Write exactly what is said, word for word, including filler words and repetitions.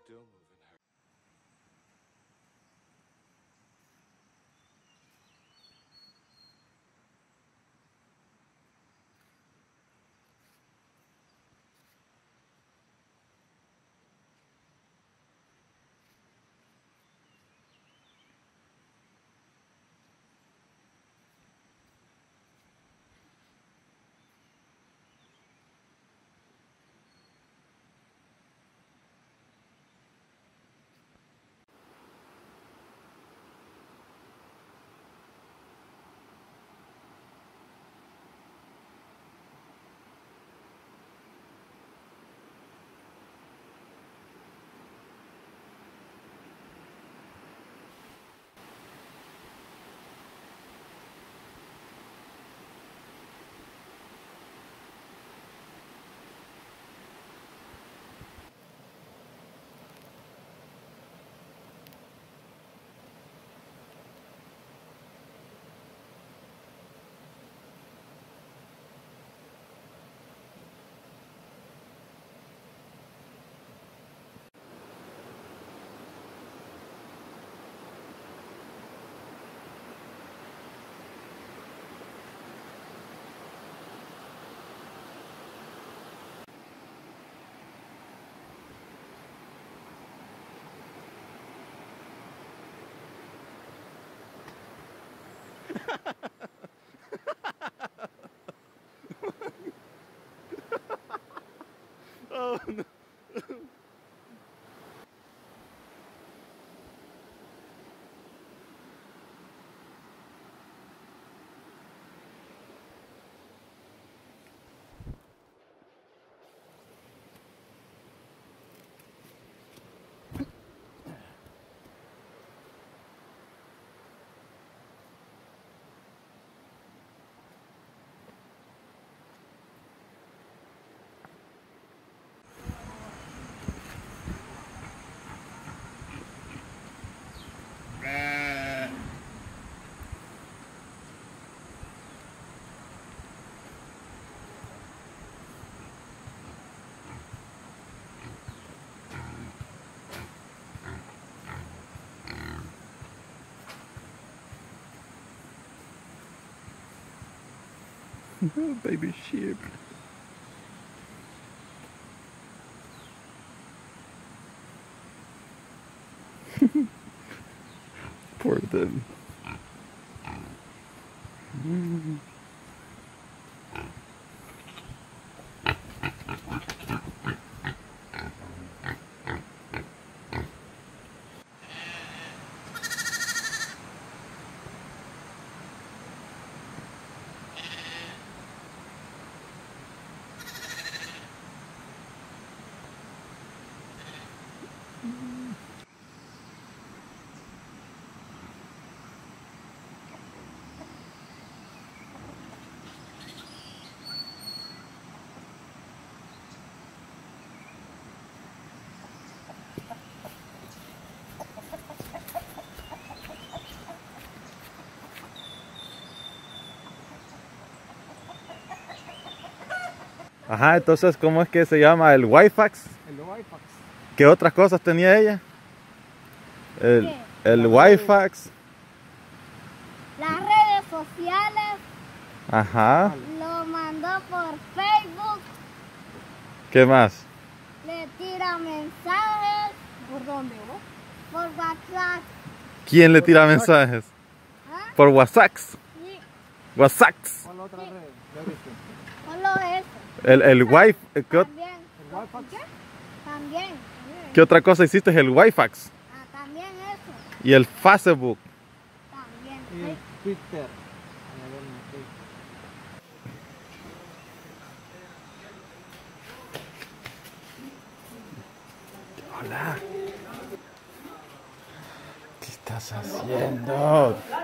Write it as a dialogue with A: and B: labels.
A: still moving her. Oh no. Baby sheep. Poor thing. Mm. Ajá, entonces, ¿cómo es que se llama? ¿El Wi-Fax?
B: El Wi-Fax.
A: ¿Qué otras cosas tenía ella? El, el Wi-Fax.
C: Las redes sociales.
A: Ajá.
C: Lo mandó por Facebook.
A: ¿Qué más?
C: Le tira mensajes.
B: ¿Por dónde, vos?
C: Por WhatsApp.
A: ¿Quién le tira mensajes?
C: ¿Ah?
A: Por WhatsApp.
C: Sí.
A: WhatsApp.
B: ¿Cuál otra red? ¿Qué viste?
C: Solo eso.
A: El, el Wi-Fi. ¿Qué,
C: También.
B: ¿El Wi-Fax?
C: También.
A: ¿Qué otra cosa hiciste? El Wi-Fax.
C: Ah, también eso.
A: Y el Facebook.
C: También.
B: Y el Twitter. A ver, no sé.
A: Hola. ¿Qué estás haciendo?